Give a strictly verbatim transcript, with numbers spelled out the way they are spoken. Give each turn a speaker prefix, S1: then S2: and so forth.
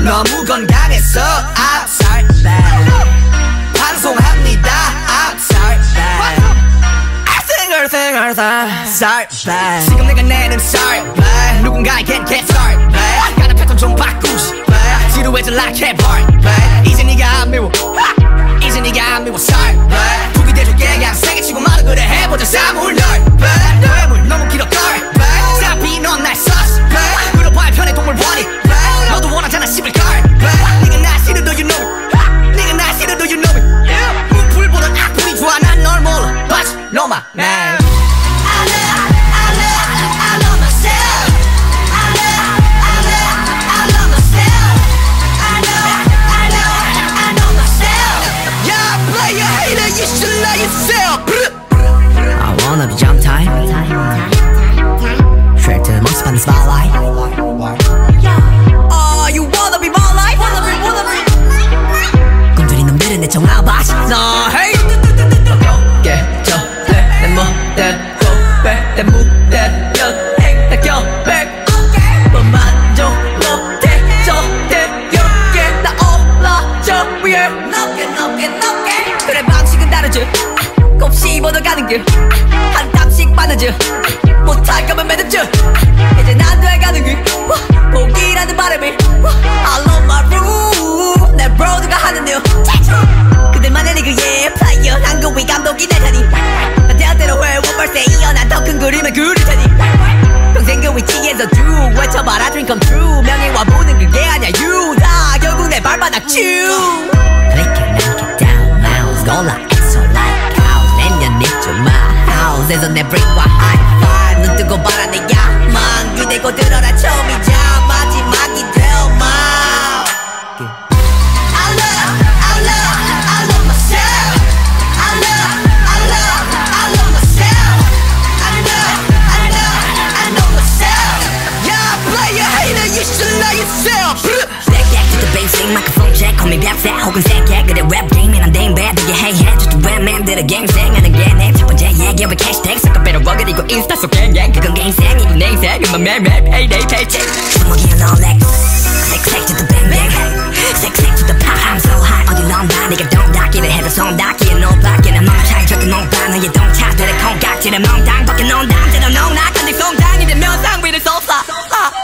S1: 너무 건강해서 I'm sorry bad 방송합니다 I'm sorry bad I think I think sorry bad 지금 내가 내는 sorry bad 누군가에겐 get sorry bad 가는 패턴 좀 바꾸지 bad 지루해져 like 해버려 bad 이제 네가 안 미워 이제 네가 안 미워 sorry bad 북이 돼줄게 그냥 세게 치고 말아 그래 해보자 사물 널 bad 뇌물 너무 길어 sorry bad 사비 넌 날 썼어 bad 물어봐야 편해 동물 원이 bad 너도 원하잖아 씹을 걸 bad 네가 날 싫어도 you know it 네가 날 싫어도 you know it 무풀보다 악플이 좋아 난 널 몰라 but know my name
S2: I wanna be jump time Straight to the most fun spotlight Oh, you wanna be my life? 꿈들인 놈들은 내 정아바시 너 hey 깨져 내 멋대로 내 무대 여행 나 껴백 뭐 만족 못해 저대역에 나 올라 저 위에 높게 높게 높게 그래 방식은 다르지 곱 씹어도 가는 길 한 땀씩 빠르지 못할 거면 매듭지 이제 난 돼가는 길 포기라는 바람이 I love my room 내 브로드가 하는 일 그들만의 리그의 플레이어 한국위 감독이 될 테니 나 대학대로 해 원벌새 이어 난 더 큰 그림을 그릴 테니 평생 그 위치에서 쭉 외쳐봐라 dream come true 명예와 보는 그게 아냐 you 다 결국 내 발바닥 쭉 Click it, knock it down, mouse go like exo like house 내년 입주 my house에서 내 brick와 high five 눈 뜨고 봐라 내 야망 기대고 들어라 처음이자 마지막이 되어 마 I love, I love, I love myself I love, I love, I love myself I love, I love, I know myself
S1: Yeah player hater you should love yourself
S2: Back back to the basic microphone check call me 벽새 혹은 새끼 그래 랩 게임에 난 damn bad 되게 hey hey just the rap man 들어 갱생하는 게 내 첫 번째 얘기 왜 캐시태그 섞어 빼러 그리고 인스타 속 갱갱 그건 갱생이고 내 인생 음악 매일매일 payday paycheck 주먹이는 all like Sex sex to the bang bang Sex sex to the pop I'm so hot 어디 넌 봐 네가 똥 닦기를 해도 손 닦기에 no 밖에는 넌 차이 절대 못 봐 너의 동차들의 콩깍지를 멍당 벗겨 놓은 다음 때로 농락 근데 송장이 되면 상 위를 쏟아